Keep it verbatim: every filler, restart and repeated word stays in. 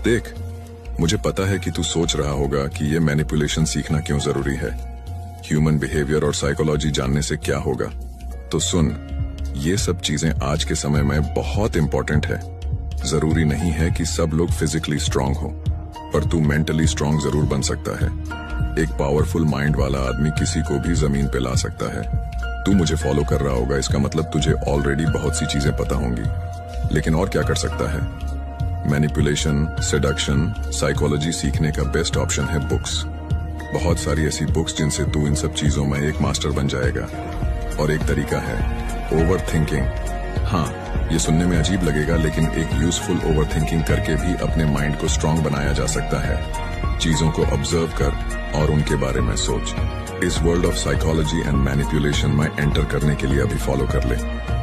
देख, मुझे पता है कि तू सोच रहा होगा कि ये मैनिपुलेशन सीखना क्यों जरूरी है, ह्यूमन बिहेवियर और साइकोलॉजी जानने से क्या होगा। तो सुन, ये सब चीजें आज के समय में बहुत इंपॉर्टेंट है। जरूरी नहीं है कि सब लोग फिजिकली स्ट्रांग हो, पर तू मेंटली स्ट्रांग जरूर बन सकता है। एक पावरफुल माइंड वाला आदमी किसी को भी जमीन पे ला सकता है। तू मुझे फॉलो कर रहा होगा, इसका मतलब तुझे ऑलरेडी बहुत सी चीजें पता होंगी। लेकिन और क्या कर सकता है? मैनिपुलेशन, सेडक्शन, साइकोलॉजी सीखने का बेस्ट ऑप्शन है बुक्स। बहुत सारी ऐसी बुक्स जिनसे तू इन सब चीजों में एक मास्टर बन जाएगा। और एक तरीका है ओवर थिंकिंग। हाँ, ये सुनने में अजीब लगेगा, लेकिन एक यूजफुल ओवर थिंकिंग करके भी अपने माइंड को स्ट्रांग बनाया जा सकता है। चीजों को ऑब्जर्व कर और उनके बारे में सोच। इस world of psychology and manipulation में एंटर करने के लिए अभी फॉलो कर ले।